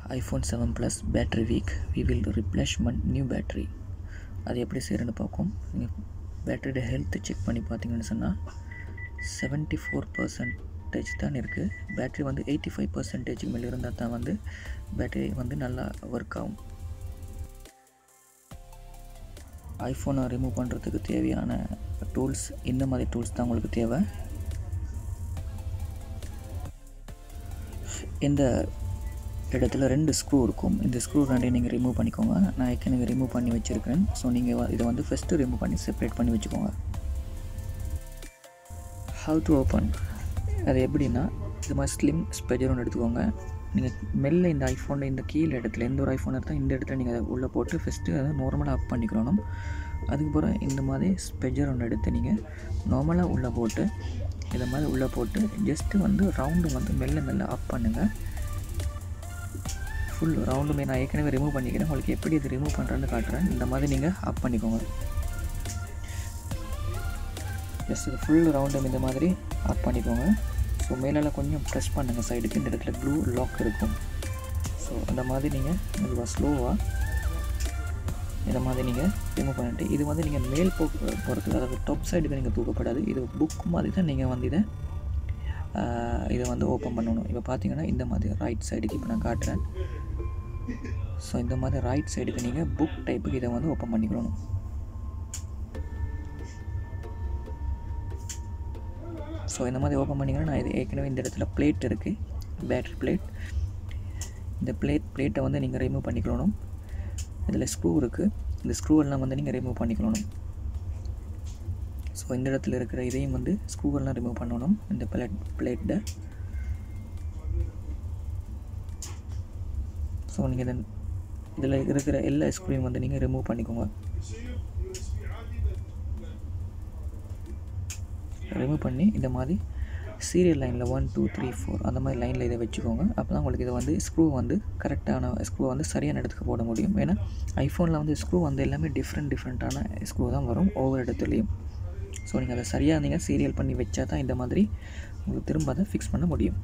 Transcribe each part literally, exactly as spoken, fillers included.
iPhone seven Plus battery weak, we will replacement new battery. அது எப்படி செய்யறதுன்னு பார்ப்போம். நீங்கள் பேட்டரியோட ஹெல்த் செக் பண்ணி பார்த்தீங்கன்னு சொன்னால் செவன்ட்டி ஃபோர் பர்சன்டேஜ் தான் இருக்குது. பேட்ரி வந்து எயிட்டி ஃபைவ் பர்சன்டேஜுக்கு மேலே இருந்தால் தான் வந்து பேட்டரி வந்து நல்லா ஒர்க் ஆகும். ஐஃபோனை ரிமூவ் பண்ணுறதுக்கு தேவையான டூல்ஸ் இந்த மாதிரி டூல்ஸ் தான் உங்களுக்கு தேவை. இந்த இடத்துல ரெண்டு ஸ்க்ரூ இருக்கும். இந்த ஸ்க்ரூ ரெண்டையும் நீங்கள் ரிமூவ் பண்ணிக்கோங்க. நான் ஏற்கனவே ரிமூவ் பண்ணி வச்சுருக்கேன். ஸோ நீங்கள் இதை வந்து ஃபஸ்ட்டு ரிமூவ் பண்ணி செப்பரேட் பண்ணி வச்சுக்கோங்க. ஹவ் டு ஓப்பன் அது எப்படின்னா, இது மாதிரி ஸ்லிம் ஸ்பெஜர் ஒன்று எடுத்துக்கோங்க. நீங்கள் மெல்ல இந்த ஐஃபோனில் இந்த கீழே இடத்துல எந்த ஒரு ஐஃபோன் எடுத்தால் இந்த இடத்துல நீங்கள் அதை உள்ளே போட்டு ஃபஸ்ட்டு அதை நார்மலாக அப் பண்ணிக்கணும். அதுக்கப்புறம் இந்த மாதிரி ஸ்பெஜர் ஒன்று எடுத்து நீங்கள் நார்மலாக உள்ளே போட்டு இதை மாதிரி உள்ளே போட்டு ஜஸ்ட்டு வந்து ரவுண்டு வந்து மெல்ல மெல்ல அப் பண்ணுங்கள். ஃபுல் ரவுண்டுமே நான் ஏற்கனவே ரிமூவ் பண்ணிக்கிறேன். உங்களுக்கு எப்படி இது ரிமூவ் பண்ணுறேன்னு காட்டுறேன். இந்த மாதிரி நீங்கள் அப் பண்ணிக்கோங்க. ஜஸ்ட் இது ஃபுல் ரவுண்டும் இந்த மாதிரி அப் பண்ணிக்கோங்க. ஸோ மேலால் கொஞ்சம் ப்ரெஸ் பண்ணுங்கள் சைடுக்கு. இந்த இடத்துல க்ளூ லாக் இருக்கும். ஸோ அந்த மாதிரி நீங்கள் மெதுவாக ஸ்லோவாக இந்த மாதிரி நீங்கள் ரிமூவ் பண்ணிட்டு இது வந்து நீங்கள் மேல் போ போகிறதுக்கு அதாவது டாப் சைடுக்கு நீங்கள் தூக்கப்படாது. இது புக் மாதிரி தான் நீங்கள் வந்து இதை இதை வந்து ஓப்பன் பண்ணணும். இப்போ பார்த்தீங்கன்னா இந்த மாதிரி ரைட் சைடுக்கு இப்போ நான் காட்டுறேன். ஸோ இந்த மாதிரி ரைட் சைடுக்கு நீங்கள் புக் டைப்புக்கு இதை வந்து ஓப்பன் பண்ணிக்கணும். ஸோ இந்த மாதிரி ஓப்பன் பண்ணிங்கன்னா நான் இது ஏற்கனவே இந்த இடத்துல பிளேட் இருக்குது, பேட்ரி பிளேட். இந்த பிளேட் பிளேட்டை வந்து நீங்கள் ரிமூவ் பண்ணிக்கணும். இதில் ஸ்க்ரூ இருக்குது. இந்த ஸ்க்ரூ எல்லாம் வந்து நீங்கள் ரிமூவ் பண்ணிக்கணும். ஸோ இந்த இடத்துல இருக்கிற இதையும் வந்து ஸ்க்ரூவெல்லாம் ரிமூவ் பண்ணணும். இந்த பிளேட் பிளேட்டை ஸோ நீங்கள் இதை இதில் இருக்கிற எல்லா ஸ்க்ரூவையும் வந்து நீங்கள் ரிமூவ் பண்ணிக்கோங்க. ரிமூவ் பண்ணி இந்த மாதிரி சீரியல் லைனில் ஒன் டூ த்ரீ ஃபோர் அந்த மாதிரி லைனில் இதை வச்சுக்கோங்க. அப்போ தான் உங்களுக்கு இதை வந்து ஸ்க்ரூ வந்து கரெக்டான ஸ்க்ரூ வந்து சரியான இடத்துக்கு போட முடியும். ஏன்னா ஐஃபோனில் வந்து ஸ்க்ரூ வந்து எல்லாமே டிஃப்ரெண்ட் டிஃப்ரெண்ட்டான ஸ்க்ரூ தான் வரும் ஒவ்வொரு இடத்துலையும். ஸோ நீங்கள் அதை சரியாக நீங்கள் சீரியல் பண்ணி வச்சா தான் இந்த மாதிரி உங்களுக்கு திரும்ப அதை ஃபிக்ஸ் பண்ண முடியும்.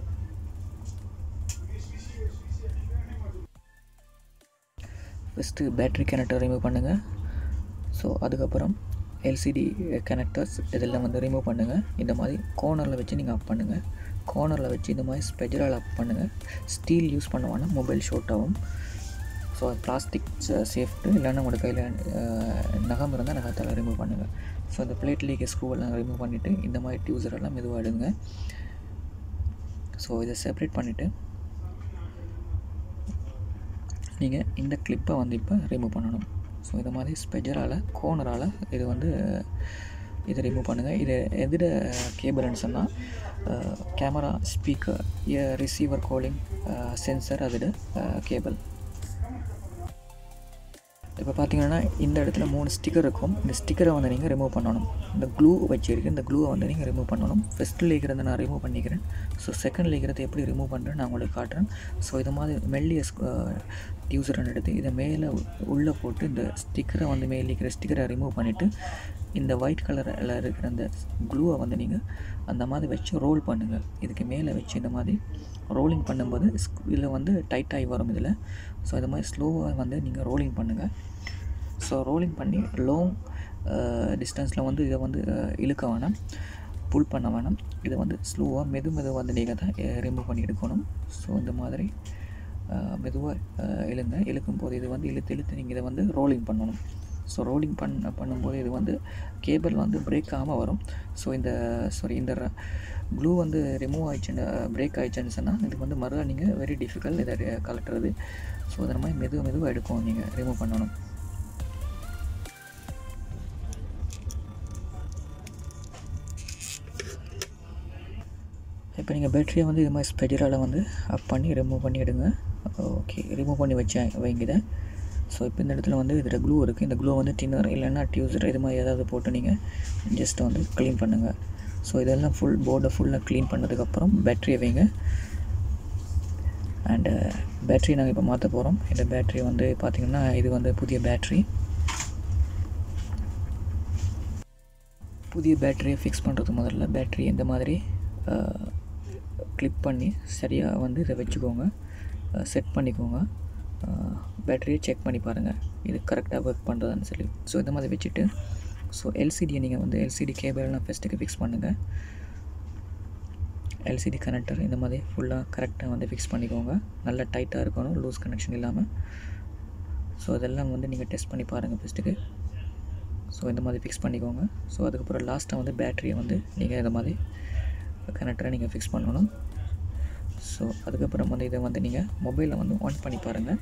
ஃபஸ்ட்டு பேட்ரி கனெக்டர் ரிமூவ் பண்ணுங்கள். ஸோ அதுக்கப்புறம் எல்சிடி கனெக்டர்ஸ் இதெல்லாம் வந்து ரிமூவ் பண்ணுங்கள். இந்த மாதிரி கார்னரில் வச்சு நீங்கள் அப் பண்ணுங்கள். கார்னரில் வச்சு இந்த மாதிரி ஸ்பெஜரால் அப் பண்ணுங்கள். ஸ்டீல் யூஸ் பண்ணுவானா மொபைல் ஷார்ட் ஆகும். ஸோ பிளாஸ்டிக் சேஃப்ட்டு இல்லைன்னா உங்களோட கையில் நகம் இருந்தால் நகத்தால் ரிமூவ் பண்ணுங்கள். ஸோ அந்த பிளேட்லேயே ஸ்க்ரூவெல்லாம் ரிமூவ் பண்ணிவிட்டு இந்த மாதிரி டியூசரெல்லாம் மெதுவாக எடுங்க. ஸோ இதை செப்பரேட் பண்ணிவிட்டு நீங்கள் இந்த கிளிப்பை வந்து இப்போ ரிமூவ் பண்ணணும். ஸோ இந்த மாதிரி ஸ்பெஜரால் கோனரால் இது வந்து இதை ரிமூவ் பண்ணுங்கள். இது எதிர கேபிள்னு சொன்னால் camera, speaker, receiver, calling, sensor அதோட கேபிள். இப்போ பார்த்தீங்கன்னா இந்த இடத்துல மூணு ஸ்டிக்கர் இருக்கும். இந்த ஸ்டிக்கரை வந்து நீங்கள் ரிமூவ் பண்ணணும். இந்த க்ளூ வச்சுருக்கு. இந்த க்ளூவை வந்து நீங்கள் ரிமூவ் பண்ணணும். ஃபஸ்ட்டில் இருக்கிறத நான் ரிமூவ் பண்ணிக்கிறேன். ஸோ செகண்டில் இருக்கிறத எப்படி ரிமூவ் பண்ணுறேன் நான் உங்களுக்கு காட்டுறேன். ஸோ இது மாதிரி மெல்லிய டியூசரை எடுத்து இதை மேலே உள்ளே போட்டு இந்த ஸ்டிக்கரை வந்து மேலே இருக்கிற ஸ்டிக்கரை ரிமூவ் பண்ணிவிட்டு இந்த ஒயிட் கலரில் இருக்கிற அந்த க்ளூவை வந்து நீங்கள் அந்த மாதிரி வச்சு ரோல் பண்ணுங்கள். இதுக்கு மேலே வச்சு இந்த மாதிரி ரோலிங் பண்ணும்போது இதில் வந்து டைட்டாகி வரும் இதில். ஸோ இது மாதிரி ஸ்லோவாக வந்து நீங்கள் ரோலிங் பண்ணுங்கள். ஸோ ரோலிங் பண்ணி லாங் டிஸ்டன்ஸில் வந்து இதை வந்து இழுக்க வேணாம், புல் பண்ண வேணாம். இதை வந்து ஸ்லோவாக மெது மெதுவாக வந்து நீங்கள் தான் ரிமூவ் பண்ணி எடுக்கணும். ஸோ இந்த மாதிரி மெதுவாக இழுங்க. இழுக்கும் போது இது வந்து இழுத்து இழுத்து நீங்கள் இதை வந்து ரோலிங் பண்ணணும். ஸோ ரோலிங் பண்ண பண்ணும்போது இது வந்து கேபிள் வந்து பிரேக் ஆகாமல் வரும். ஸோ இந்த சாரி இந்த க்ளூ வந்து ரிமூவ் ஆகிடுச்சுன்னு பிரேக் ஆகிடுச்சுன்னு சொன்னால் இதுக்கு வந்து மறுபடியும் நீங்கள் வெரி டிஃபிகல்ட் இதை கலட்டுறது. ஸோ அதை மாதிரி மெதுவாக மெதுவாக எடுக்கும் நீங்கள் ரிமூவ் பண்ணணும். இப்போ நீங்கள் பேட்டரியை வந்து இது மாதிரி ஸ்பெஜரால் வந்து அப் பண்ணி ரிமூவ் பண்ணி எடுங்க. ஓகே, ரிமூவ் பண்ணி வச்சேன் வைங்க இதை. ஸோ இப்போ இந்த இடத்துல வந்து இதில் க்ளூ இருக்குது. இந்த க்ளூ வந்து டின்னர் இல்லைன்னா டியூசர் இது மாதிரி ஏதாவது போட்டு நீங்கள் ஜஸ்ட் வந்து க்ளீன் பண்ணுங்கள். ஸோ இதெல்லாம் ஃபுல் போர்டை ஃபுல்லாக க்ளீன் பண்ணதுக்கப்புறம் பேட்டரியை வைங்க. அண்டு பேட்ரி நாங்கள் இப்போ மாற்ற போகிறோம். இந்த பேட்ரி வந்து பார்த்திங்கன்னா இது வந்து புதிய பேட்ரி. புதிய பேட்டரியை ஃபிக்ஸ் பண்ணுறது முதல்ல பேட்ரி இந்த மாதிரி கிளிப் பண்ணி சரியாக வந்து இதை வச்சுக்கோங்க. செட் பண்ணிக்கோங்க. பேட்டரியை செக் பண்ணி பாருங்கள் இது கரெக்டாக ஒர்க் பண்ணுறதான்னு சொல்லி. ஸோ இந்த மாதிரி வச்சுட்டு ஸோ எல்சிடியை நீங்கள் வந்து எல்சிடி கேபிள்லாம் ஃபஸ்ட்டுக்கு ஃபிக்ஸ் பண்ணுங்கள். எல்சிடி கனெக்டர் இந்த மாதிரி ஃபுல்லாக கரெக்டாக வந்து ஃபிக்ஸ் பண்ணிக்கோங்க. நல்லா டைட்டாக இருக்கணும், லூஸ் கனெக்ஷன் இல்லாமல். ஸோ அதெல்லாம் வந்து நீங்கள் டெஸ்ட் பண்ணி பாருங்கள் ஃபஸ்ட்டுக்கு. ஸோ இந்த மாதிரி ஃபிக்ஸ் பண்ணிக்கோங்க. ஸோ அதுக்கப்புறம் லாஸ்ட்டாக வந்து பேட்டரியை வந்து நீங்கள் இந்த மாதிரி கனெக்டரை நீங்கள் ஃபிக்ஸ் பண்ணணும். ஸோ அதுக்கப்புறம் வந்து இதை வந்து நீங்கள் மொபைலில் வந்து ஆன் பண்ணி பாருங்கள்.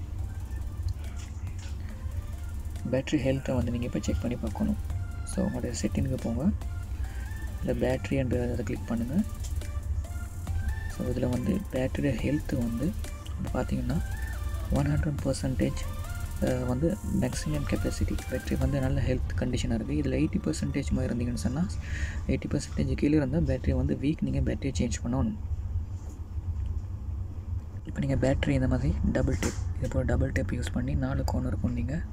பேட்ரி ஹெல்த்தை வந்து நீங்கள் இப்போ செக் பண்ணி பார்க்கணும். ஸோ உங்களுடைய செட்டிங்கு போங்க, இல்லை பேட்ரி அண்டு அதை கிளிக் பண்ணுங்கள். ஸோ இதில் வந்து பேட்டரி ஹெல்த்து வந்து பார்த்திங்கன்னா ஒன் ஹண்ட்ரட் பர்சன்டேஜ் வந்து மேக்ஸிமம் கெப்பாசிட்டி. பேட்டரி வந்து நல்ல ஹெல்த் கண்டிஷனாக இருக்குது. இதில் எயிட்டி பர்சன்டேஜ் மாதிரி இருந்தீங்கன்னு சொன்னால் எயிட்டி பர்சன்டேஜ் கீழே இருந்தால் பேட்டரி வந்து வீக், நீங்கள் பேட்டரியை சேஞ்ச் பண்ணணும். இப்போ நீங்கள் பேட்டரி இந்த மாதிரி டபுள் டேப் இது போல் டபுள் டேப் யூஸ் பண்ணி நாலு கோனருக்கும் நீங்கள்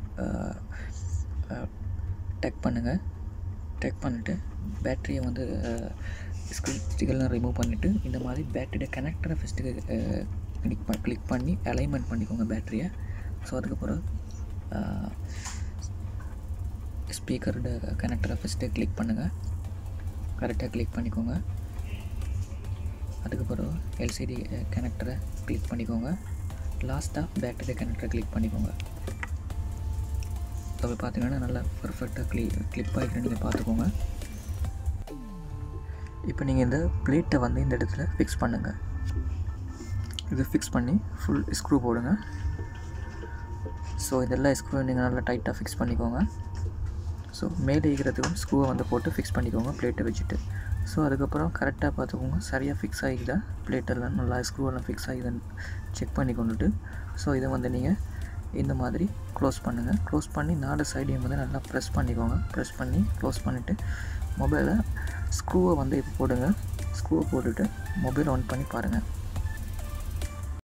டெக் பண்ணுங்கள். டெக் பண்ணிவிட்டு பேட்டரியை வந்து ஸ்டிக்கர்லாம் ரிமூவ் பண்ணிவிட்டு இந்த மாதிரி பேட்டரியோட கனெக்டரை ஃபஸ்ட்டு கிளிக் பண்ணி கிளிக் பண்ணி அலைன்மெண்ட் பண்ணிக்கோங்க பேட்டரியை. ஸோ அதுக்கப்புறம் ஸ்பீக்கரோட கனெக்டரை ஃபஸ்ட்டு கிளிக் பண்ணுங்கள், கரெக்டாக கிளிக் பண்ணிக்கோங்க. அதுக்கப்புறம் எல்சிடி கனெக்டரை கிளிக் பண்ணிக்கோங்க. லாஸ்ட்டாக பேட்டரி கனெக்டரை கிளிக் பண்ணிக்கோங்க. ஸோ பார்த்தீங்கன்னா நல்லா பர்ஃபெக்டாக க்ளி கிளிப் ஆகிட்டு நீங்கள் பார்த்துக்கோங்க. இப்போ நீங்கள் இந்த பிளேட்டை வந்து இந்த இடத்துல ஃபிக்ஸ் பண்ணுங்கள். இது ஃபிக்ஸ் பண்ணி ஃபுல் ஸ்க்ரூ போடுங்க. ஸோ இதெல்லாம் ஸ்க்ரூ நீங்கள் நல்லா டைட்டாக ஃபிக்ஸ் பண்ணிக்கோங்க. ஸோ மேலே இருக்கிறதுக்கும் ஸ்க்ரூவை வந்து போட்டு ஃபிக்ஸ் பண்ணிக்கோங்க பிளேட்டை வச்சுட்டு. ஸோ அதுக்கப்புறம் கரெக்டாக பார்த்துக்கோங்க சரியாக ஃபிக்ஸ் ஆகிக்குதா, பிளேட்டெல்லாம் நல்லா ஸ்க்ரூவெல்லாம் ஃபிக்ஸ் ஆகிதான்னு செக் பண்ணி கொண்டுட்டு ஸோ இதை வந்து நீங்கள் இந்த மாதிரி க்ளோஸ் பண்ணுங்கள். க்ளோஸ் பண்ணி நாலு சைடையும் வந்து நல்லா ப்ரெஸ் பண்ணிக்கோங்க. ப்ரெஸ் பண்ணி க்ளோஸ் பண்ணிவிட்டு மொபைலை ஸ்க்ரூவை வந்து இப்போ போடுங்க. ஸ்க்ரூவை போட்டுட்டு மொபைல் ஆன் பண்ணி பாருங்கள்.